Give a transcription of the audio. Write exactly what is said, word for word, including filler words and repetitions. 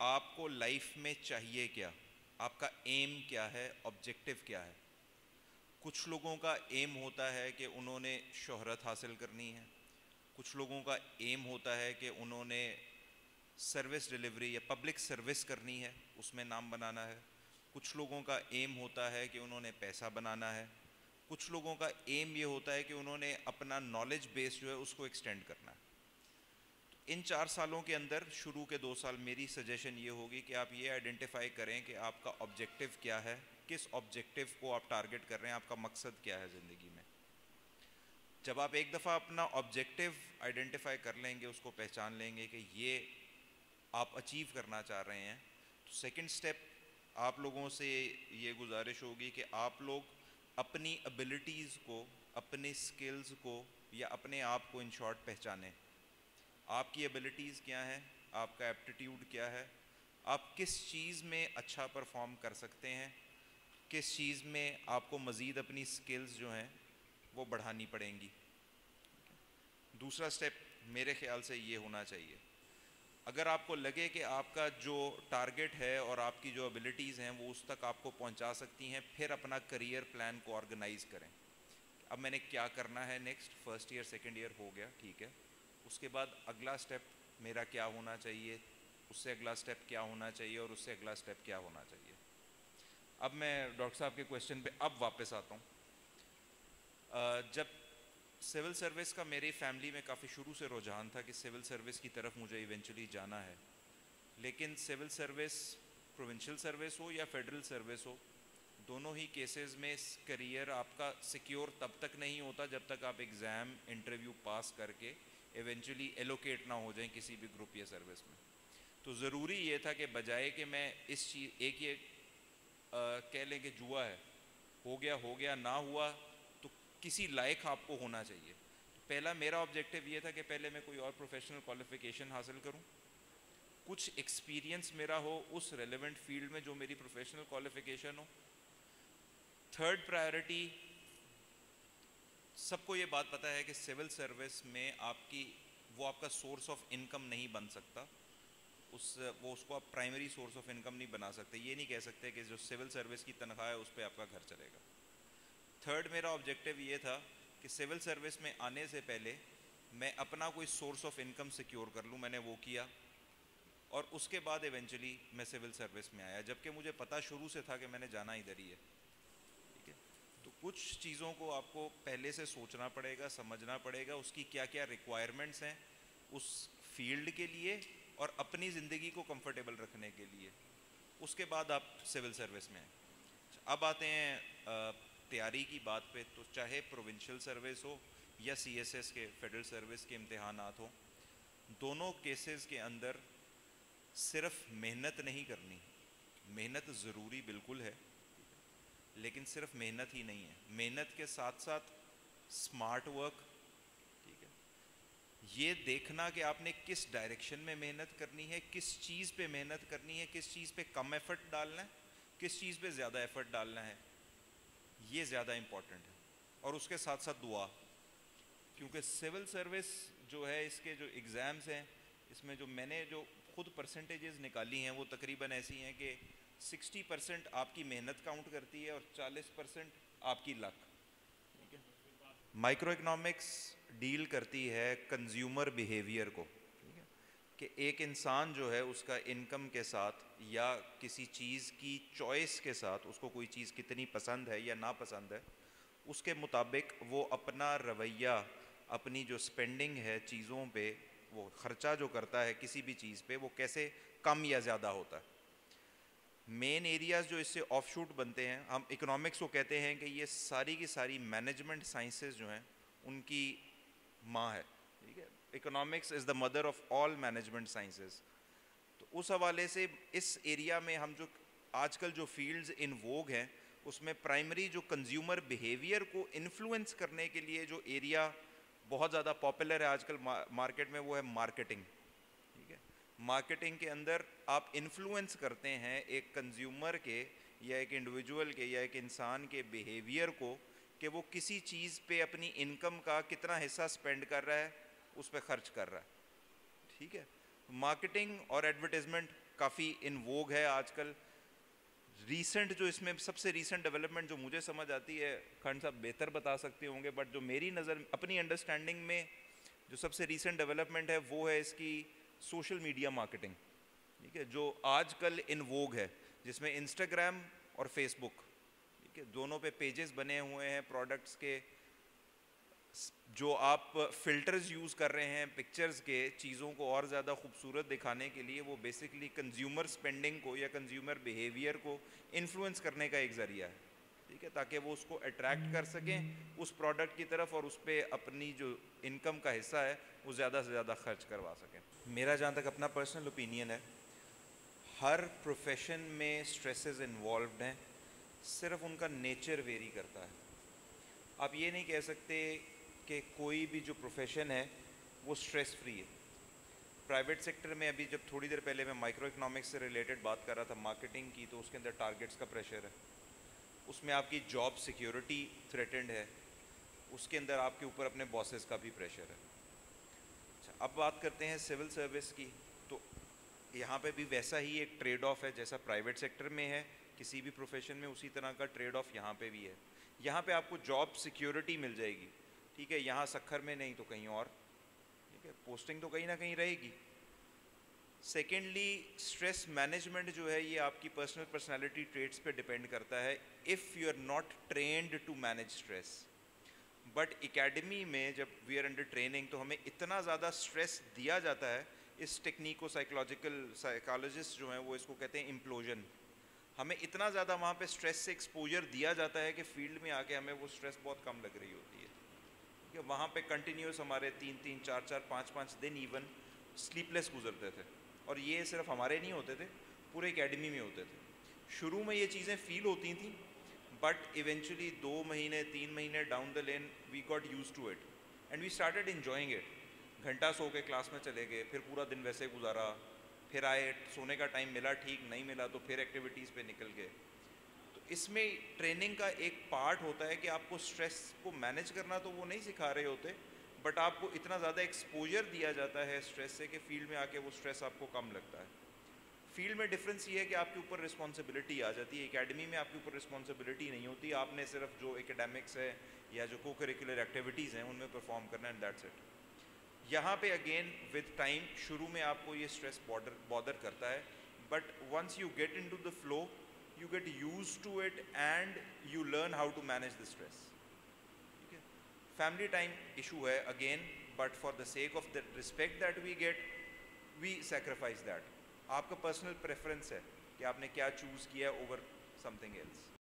آپ کو لائف میں چاہیے کیا, آپ کا ایم کیا ہے, آبجیکٹو کیا ہے. کچھ لوگوں کا ایم ہوتا ہے کہ انہوں نے شہرت حاصل کرنی ہے, کچھ لوگوں کا ایم ہوتا ہے کہ انہوں نے سروس ڈیلیوری یا پبلک سروس کرنی ہے, اس میں نام بنانا ہے. کچھ لوگوں کا ایم ہوتا ہے کہ انہوں نے پیسہ بنانا ہے. کچھ لوگوں کا ایم یہ ہوتا ہے کہ انہوں نے اپنا نالج بیس جو ہے اس کو ایکسٹینڈ کرنا ہے. ان چار سالوں کے اندر شروع کے دو سال میری سجیشن یہ ہوگی کہ آپ یہ آئیڈینٹیفائی کریں کہ آپ کا آبجیکٹو کیا ہے, کس آبجیکٹو کو آپ ٹارگٹ کر رہے ہیں, آپ کا مقصد کیا ہے زندگی میں. جب آپ ایک دفعہ اپنا آبجیکٹو آئیڈینٹیفائی کر لیں گے, اس کو پہچان لیں گے کہ یہ آپ اچیو کرنا چاہ رہے ہیں, تو سیکنڈ سٹیپ آپ لوگوں سے یہ گزارش ہوگی کہ آپ لوگ اپنی ابیلٹیز کو, اپنے سکلز کو یا اپنے آپ کو ان شارٹ پہچانیں. آپ کی ابیلٹیز کیا ہیں, آپ کا ایپٹیٹیوڈ کیا ہے, آپ کس چیز میں اچھا پرفارم کر سکتے ہیں, کس چیز میں آپ کو مزید اپنی سکلز جو ہیں وہ بڑھانی پڑیں گی. دوسرا سٹیپ میرے خیال سے یہ ہونا چاہیے, اگر آپ کو لگے کہ آپ کا جو ٹارگٹ ہے اور آپ کی جو ابیلٹیز ہیں وہ اس تک آپ کو پہنچا سکتی ہیں, پھر اپنا کریئر پلان کو آرگنائز کریں. اب میں نے کیا کرنا ہے next, first year second year ہو گیا, ٹھیک ہے, اس کے بعد اگلا سٹیپ میرا کیا ہونا چاہیے, اس سے اگلا سٹیپ کیا ہونا چاہیے, اور اس سے اگلا سٹیپ کیا ہونا چاہیے. اب میں ڈاکٹر صاحب کے کویشچن پہ اب واپس آتا ہوں. جب سول سروس کا میری فیملی میں کافی شروع سے رجحان تھا کہ سول سروس کی طرف مجھے ایونچولی جانا ہے, لیکن سول سروس پروونشل سروس ہو یا فیڈرل سروس ہو, دونوں ہی کیسز میں کریئر آپ کا سیکیور تب تک نہیں ہوتا جب تک آپ ایگزام انٹرویو پاس کر کے ایونچولی ایلوکیٹ نہ ہو جائیں کسی بھی گروپ یا سروس میں. تو ضروری یہ تھا کہ بجائے کہ میں اس چیز ایک یہ کہہ لیں کہ جوا ہے, ہو گیا ہو گیا, نہ ہوا تو کسی لائق آپ کو ہونا چاہیے. پہلا میرا آبجیکٹیو یہ تھا کہ پہلے میں کوئی اور پروفیشنل کوالیفیکیشن حاصل کروں, کچھ ایکسپیرینس میرا ہو اس ریلیونٹ فیلڈ میں جو میری پروفیشنل کوالیفیکیشن ہو. تھرڈ پرائیورٹی, سب کو یہ بات پتہ ہے کہ سول سروس میں آپ کی وہ آپ کا سورس آف انکم نہیں بن سکتا, اس وہ اس کو آپ پرائمری سورس آف انکم نہیں بنا سکتے. یہ نہیں کہہ سکتے کہ جو سول سروس کی تنخواہ ہے اس پہ آپ کا گھر چلے گا. تھرڈ میرا آبجیکٹیو یہ تھا کہ سول سروس میں آنے سے پہلے میں اپنا کوئی سورس آف انکم سیکیور کر لوں. میں نے وہ کیا, اور اس کے بعد ایونچولی میں سول سروس میں آیا, جبکہ مجھے پتہ شروع سے تھا کہ میں نے جانا ادھر ہی ہے. ٹھیک ہے, تو کچھ چیزوں کو آپ کو پہلے سے سوچنا پڑے گا, سمجھنا پڑے گا, اس کی کیا کیا ریکوائرمنٹس ہیں اس فیلڈ کے لیے اور اپنی زندگی کو کمفرٹیبل رکھنے کے لیے. اس کے بعد آپ سول سروس میں ہیں. اب آتے ہیں تیاری کی بات پہ, تو چاہے پروونشل سروس ہو یا سی ایس ایس کے فیڈرل سروس کے امتحانات ہوں, دونوں کیسز کے اندر صرف محنت نہیں کرنی. محنت ضروری بالکل ہے, لیکن صرف محنت ہی نہیں ہے, محنت کے ساتھ ساتھ اسمارٹ ورک. ٹھیک ہے, یہ دیکھنا کہ آپ نے کس ڈائریکشن میں محنت کرنی ہے, کس چیز پہ محنت کرنی ہے, کس چیز پہ کم ایفرٹ ڈالنا ہے, کس چیز پہ زیادہ ایفرٹ ڈالنا ہے, یہ زیادہ امپورٹنٹ ہے. اور اس کے ساتھ ساتھ دعا, کیونکہ سول سروس جو ہے اس کے جو ایگزامز ہیں, اس میں جو میں نے جو خود پرسنٹیجز نکالی ہیں وہ تقریباً ایسی ہیں کہ سکسٹی پرسینٹ آپ کی محنت کاؤنٹ کرتی ہے اور چالیس پرسینٹ آپ کی لک. ٹھیک ہے, مائکرو اکنامکس ڈیل کرتی ہے کنزیومر بیہیویئر کو. ٹھیک ہے, کہ ایک انسان جو ہے اس کا انکم کے ساتھ یا کسی چیز کی چوائس کے ساتھ اس کو کوئی چیز کتنی پسند ہے یا ناپسند ہے, اس کے مطابق وہ اپنا رویہ, اپنی جو سپینڈنگ ہے چیزوں پہ, وہ خرچہ جو کرتا ہے کسی بھی چیز پہ, وہ کیسے کم یا زیادہ ہوتا ہے. مین ایریاز جو اس سے آف شوٹ بنتے ہیں, ہم اکنامکس کو کہتے ہیں کہ یہ ساری کی ساری مینجمنٹ سائنسز جو ہیں ان کی ماں ہے. ٹھیک ہے, economics is the mother of all management sciences. تو اس حوالے سے اس ایریا میں ہم جو آج کل جو فیلڈز ان ووگ ہیں, اس میں پرائمری جو کنزیومر بیہیویئر کو انفلوئنس کرنے کے لیے جو ایریا بہت زیادہ پاپولر ہے آج کل مارکیٹ میں, وہ ہے مارکیٹنگ. ٹھیک ہے, مارکیٹنگ کے اندر آپ انفلوئنس کرتے ہیں ایک کنزیومر کے یا ایک انڈیویجول کے یا ایک انسان کے بیہیویئر کو, کہ وہ کسی چیز پہ اپنی انکم کا کتنا حصہ سپینڈ کر رہا ہے, اس پہ خرچ کر رہا ہے. ٹھیک ہے, مارکیٹنگ اور ایڈورٹیزمنٹ کافی ان ووگ ہے آج کل. ریسنٹ جو اس میں سب سے ریسنٹ ڈیولپمنٹ جو مجھے سمجھ آتی ہے, خان صاحب بہتر بتا سکتے ہوں گے, بٹ جو میری نظر اپنی انڈرسٹینڈنگ میں جو سب سے ریسنٹ ڈیولپمنٹ ہے وہ ہے اس کی سوشل میڈیا مارکیٹنگ. ٹھیک ہے, جو آج کل ان ووگ ہے, جس میں انسٹاگرام اور فیس بک, ٹھیک ہے, دونوں پہ پیجز بنے ہوئے ہیں پروڈکٹس کے. جو آپ فلٹرز یوز کر رہے ہیں پکچرز کے, چیزوں کو اور زیادہ خوبصورت دکھانے کے لیے, وہ بیسکلی کنزیومر سپینڈنگ کو یا کنزیومر بیہیویئر کو انفلوئنس کرنے کا ایک ذریعہ ہے. ٹھیک ہے, تاکہ وہ اس کو اٹریکٹ کر سکیں اس پروڈکٹ کی طرف, اور اس پہ اپنی جو انکم کا حصہ ہے وہ زیادہ سے زیادہ خرچ کروا سکیں. میرا جہاں تک اپنا پرسنل اوپینین ہے, ہر پروفیشن میں سٹریسز انوالوڈ ہیں, صرف ان کا نیچر ویری کرتا ہے. آپ یہ نہیں کہہ سکتے کہ کوئی بھی جو پروفیشن ہے وہ سٹریس فری ہے. پرائیویٹ سیکٹر میں ابھی جب تھوڑی دیر پہلے میں مائکرو اکنامکس سے ریلیٹڈ بات کر رہا تھا مارکیٹنگ کی, تو اس کے اندر ٹارگیٹس کا پریشر ہے, اس میں آپ کی جاب سیکیورٹی تھریٹنڈ ہے, اس کے اندر آپ کے اوپر اپنے باسز کا بھی پریشر ہے. اچھا, اب بات کرتے ہیں سول سروس کی. تو یہاں پہ بھی ویسا ہی ایک ٹریڈ آف ہے جیسا پرائیویٹ سیکٹر میں ہے کسی بھی پروفیشن میں, اسی طرح کا ٹریڈ آف یہاں پہ بھی ہے. یہاں پہ آپ کو جاب سیکیورٹی مل جائے گی, ٹھیک ہے, یہاں سکھر میں نہیں تو کہیں اور, ٹھیک ہے, پوسٹنگ تو کہیں نہ کہیں رہے گی. سیکنڈلی, اسٹریس مینجمنٹ جو ہے یہ آپ کی پرسنل پرسنالٹی ٹریٹس پہ ڈپینڈ کرتا ہے, if you are not trained to manage stress. But academy میں جب وی آر انڈر ٹریننگ تو ہمیں اتنا زیادہ اسٹریس دیا جاتا ہے, اس ٹیکنیک کو سائیکولوجیکل سائیکالوجسٹ جو ہیں وہ اس کو کہتے ہیں امپلوژن. ہمیں اتنا زیادہ وہاں پہ اسٹریس سے ایکسپوجر دیا جاتا ہے کہ فیلڈ میں آ کے ہمیں وہ اسٹریس بہت کم لگ رہی ہوتی ہے. کہ وہاں پہ کنٹینیوس ہمارے تین تین چار چار پانچ پانچ دن ایون سلیپ لیس گزرتے تھے, اور یہ صرف ہمارے نہیں ہوتے تھے, پورے اکیڈمی میں ہوتے تھے. شروع میں یہ چیزیں فیل ہوتی تھیں, بٹ ایونچولی دو مہینے تین مہینے down the lane we got used to it and we started enjoying it. گھنٹہ سو کے کلاس میں چلے گئے, پھر پورا دن ویسے گزارا, پھر آئے, سونے کا ٹائم ملا ٹھیک, نہیں ملا تو پھر ایکٹیویٹیز پہ نکل گئے. تو اس میں ٹریننگ کا ایک پارٹ ہوتا ہے کہ آپ کو اسٹریس کو مینیج کرنا تو وہ نہیں سکھا رہے ہوتے, بٹ آپ کو اتنا زیادہ ایکسپوجر دیا جاتا ہے اسٹریس سے کہ فیلڈ میں آ کے وہ اسٹریس آپ کو کم لگتا ہے. فیلڈ میں ڈفرینس یہ ہے کہ آپ کے اوپر رسپانسبلٹی آ جاتی ہے, اکیڈمی میں آپ کے اوپر رسپانسبلٹی نہیں ہوتی, آپ نے صرف جو اکیڈمکس ہے یا جو کو کریکولر ایکٹیویٹیز ہیں ان میں پرفارم کرنا, اینڈ دیٹس اٹ. یہاں پہ اگین ود ٹائم شروع میں آپ کو یہ اسٹریس بارڈر بادر کرتا ہے, but once you get into the دا فلو you get used to it and you learn how to manage the stress. Okay, family time issue hai again, but for the sake of the respect that we get we sacrifice that. aapka personal preference hai کہ آپ نے کیا choose kiya over something else.